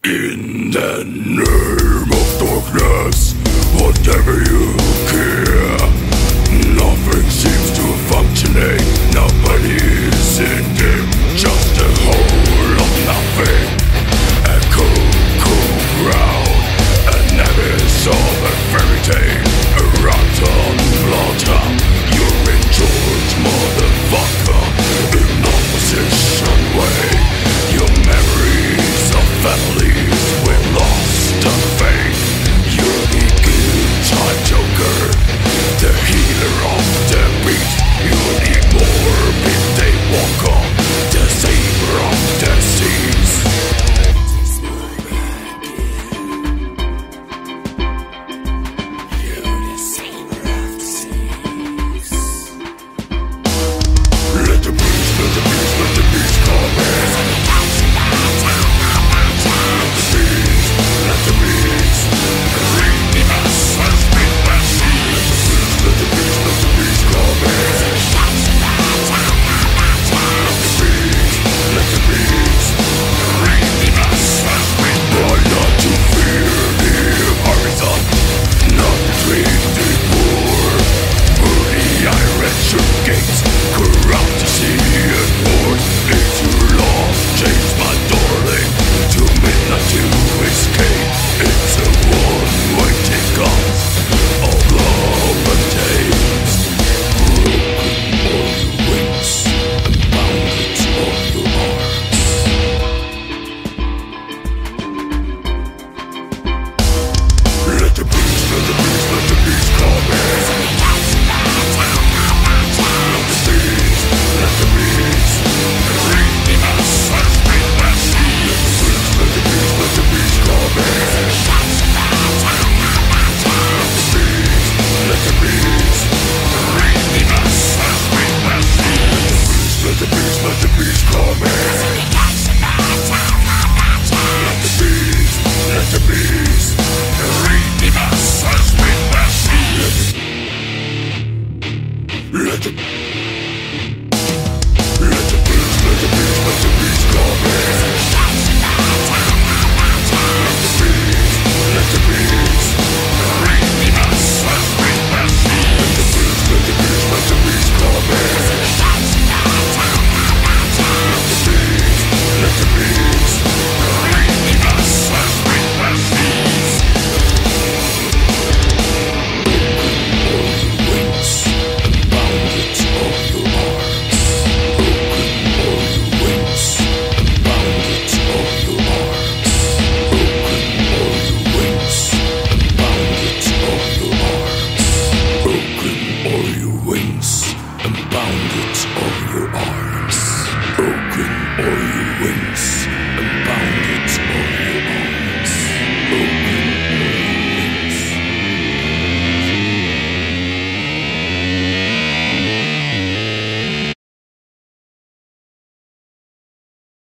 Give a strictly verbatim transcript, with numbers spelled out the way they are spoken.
In the name of darkness, whatever you care, nothing seems to functionate. Nobody's in game, just a hole of nothing. A cold, cold ground, an abyss of a fairy tale, a rotten bloodtop. You're in charge, motherfucker, in opposition way. Your memories of families with lost and faith. You're the good time joker, the healer of the beat. You're the morbid daywalker, the savior of the seas. You're the savior of the seas. Let the beast, let the beast, let the beast come in. Let the beast, read me my son's big machine. Let the beast, let the beast come in. Let the beast, let the beast, read me my son's big. Try not to fear the horizon, not between the poor. For the iron church gates, corrupt to see and more. It's your long chains, my darling, to midnight to escape. It's a one-way ticket of love and taste. Broken all your wings and bounded all your arms. Let the beast, let the beast, let the beast come in. Let the beast, let the beast, read me my son's big machine. Let the beast, let the beast come in. Let the beast, read me my son's big machine. Let the beast, let the beast come in. Let the beast, let the beast, read me my son's big machine. Let the Let the beast, let the beast, let the beast come in. Let the beast, let the beast, read me my son's big machine. Let the beast, let the beast, let the beast come in. Let the beast, let the beast, read me my son's big machine. Broken all your wings and bound it all your arms. Broken all your wings and bound it all your arms. Broken all your wings and bound it all